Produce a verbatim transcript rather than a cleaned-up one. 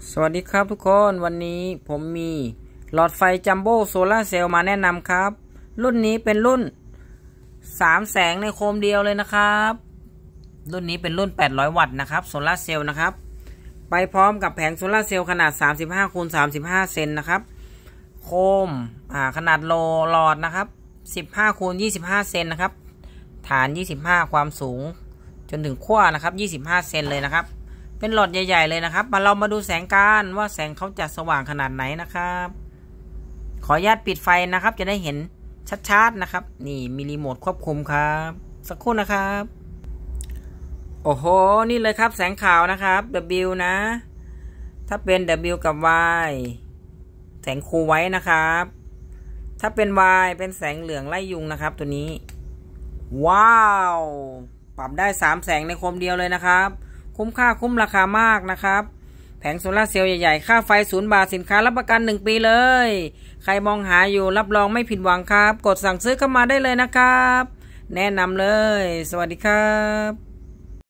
สวัสดีครับทุกคนวันนี้ผมมีหลอดไฟจัมโบ้โซลาร์เซลล์มาแนะนำครับรุ่นนี้เป็นรุ่นสามแสงในโคมเดียวเลยนะครับรุ่นนี้เป็นรุ่นแปดร้อยวัตต์นะครับโซลาร์เซลล์นะครับไปพร้อมกับแผงโซลาร์เซลล์ขนาดสามสิบห้าคูณสามสิบห้าเซนนะครับโคมอ่าขนาดโลหลอดนะครับสิบห้าคูณยี่สิบห้าเซนนะครับฐานยี่สิบห้าความสูงจนถึงขั้วนะครับยี่สิบห้าเซนเลยนะครับเป็นหลอดใหญ่ๆเลยนะครับมาเรามาดูแสงกันว่าแสงเขาจะสว่างขนาดไหนนะครับขออนุญาตปิดไฟนะครับจะได้เห็นชัดๆนะครับนี่มีรีโมทควบคุมครับสักครู่นะครับโอ้โหนี่เลยครับแสงขาวนะครับ W นะถ้าเป็น W กับ Y แสงคูลไว้นะครับถ้าเป็น Y เป็นแสงเหลืองไล่ยุงนะครับตัวนี้ว้าวปรับได้สามแสงในโคมเดียวเลยนะครับคุ้มค่าคุ้มราคามากนะครับแผงโซลาร์เซลล์ใหญ่ๆค่าไฟศูนย์บาทสินค้ารับประกันหนึ่งปีเลยใครมองหาอยู่รับรองไม่ผิดหวังครับกดสั่งซื้อเข้ามาได้เลยนะครับแนะนำเลยสวัสดีครับ